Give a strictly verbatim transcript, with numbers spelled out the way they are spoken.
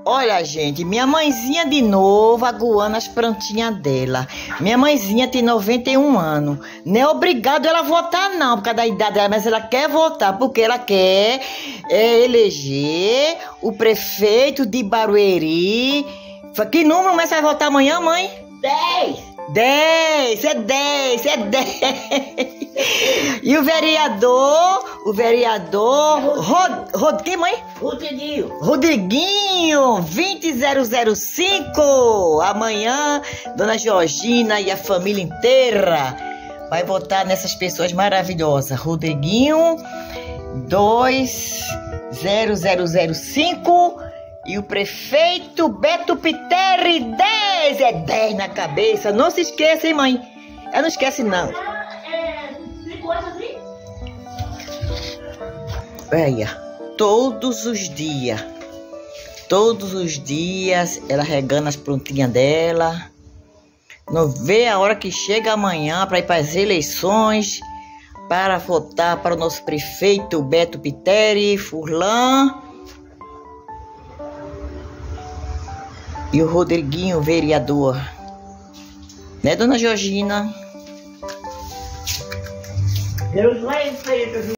Olha, gente, minha mãezinha de novo aguando as plantinhas dela. Minha mãezinha tem noventa e um anos. Não é obrigado ela votar, não, por causa da idade dela, mas ela quer votar, porque ela quer é, eleger o prefeito de Barueri. Que número mais vai votar amanhã, mãe? Dez. Dez, é dez, é dez. E o vereador, o vereador, Rod, Rod, quem, mãe? Rodriguinho. Rodriguinho, vinte mil e cinco. Amanhã, Dona Georgina e a família inteira vai votar nessas pessoas maravilhosas. Rodriguinho, dois mil e cinco. E o prefeito Beto Piteri, dez. É dez na cabeça. Não se esqueça, hein, mãe? Ela não esquece, não. Olha, todos os dias, todos os dias, ela regando as plantinhas dela. Não vê a hora que chega amanhã para ir para as eleições, para votar para o nosso prefeito Beto Piteri, Furlan. E o Rodriguinho, vereador. Né, Dona Georgina? Deus vai em frente.